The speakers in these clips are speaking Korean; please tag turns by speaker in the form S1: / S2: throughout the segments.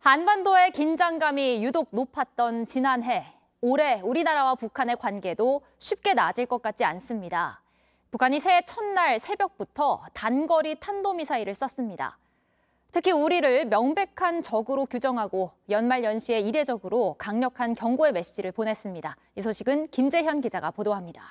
S1: 한반도의 긴장감이 유독 높았던 지난해. 올해 우리나라와 북한의 관계도 쉽게 나아질 것 같지 않습니다. 북한이 새해 첫날 새벽부터 단거리 탄도미사일을 쐈습니다. 특히 우리를 명백한 적으로 규정하고 연말연시에 이례적으로 강력한 경고의 메시지를 보냈습니다. 이 소식은 김재현 기자가 보도합니다.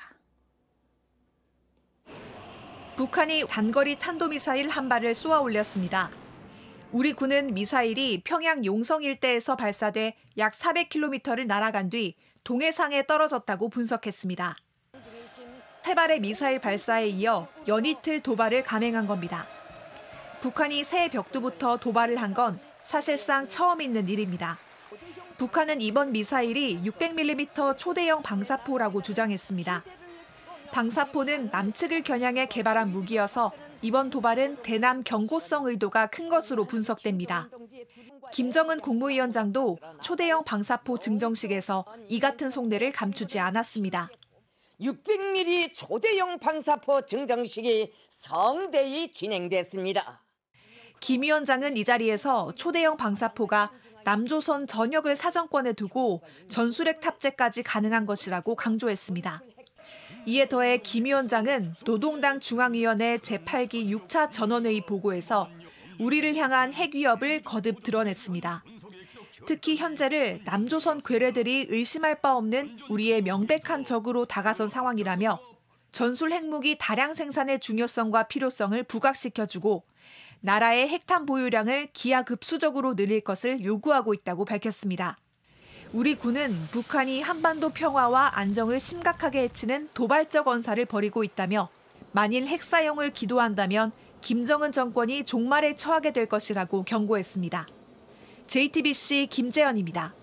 S2: 북한이 단거리 탄도미사일 한 발을 쏘아 올렸습니다. 우리 군은 미사일이 평양 용성 일대에서 발사돼 약 400km를 날아간 뒤 동해상에 떨어졌다고 분석했습니다. 세 발의 미사일 발사에 이어 연이틀 도발을 감행한 겁니다. 북한이 새해 벽두부터 도발을 한 건 사실상 처음 있는 일입니다. 북한은 이번 미사일이 600mm 초대형 방사포라고 주장했습니다. 방사포는 남측을 겨냥해 개발한 무기여서 이번 도발은 대남 경고성 의도가 큰 것으로 분석됩니다. 김정은 국무위원장도 초대형 방사포 증정식에서 이 같은 속내를 감추지 않았습니다.
S3: 600mm 초대형 방사포 증정식이 성대히 진행됐습니다.
S2: 김 위원장은 이 자리에서 초대형 방사포가 남조선 전역을 사정권에 두고 전술핵 탑재까지 가능한 것이라고 강조했습니다. 이에 더해 김 위원장은 노동당 중앙위원회 제8기 6차 전원회의 보고에서 우리를 향한 핵 위협을 거듭 드러냈습니다. 특히 현재를 남조선 괴뢰들이 의심할 바 없는 우리의 명백한 적으로 다가선 상황이라며 전술 핵무기 다량 생산의 중요성과 필요성을 부각시켜주고 나라의 핵탄 보유량을 기하급수적으로 늘릴 것을 요구하고 있다고 밝혔습니다. 우리 군은 북한이 한반도 평화와 안정을 심각하게 해치는 도발적 언사를 벌이고 있다며 만일 핵사용을 기도한다면 김정은 정권이 종말에 처하게 될 것이라고 경고했습니다. JTBC 김재현입니다.